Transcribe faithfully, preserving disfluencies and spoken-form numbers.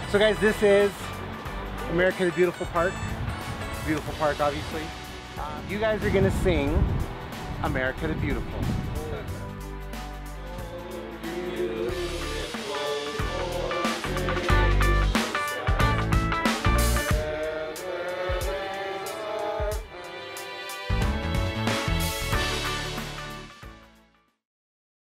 So guys, this is America the Beautiful Park. Beautiful park, obviously. Um, you guys are gonna sing America the Beautiful.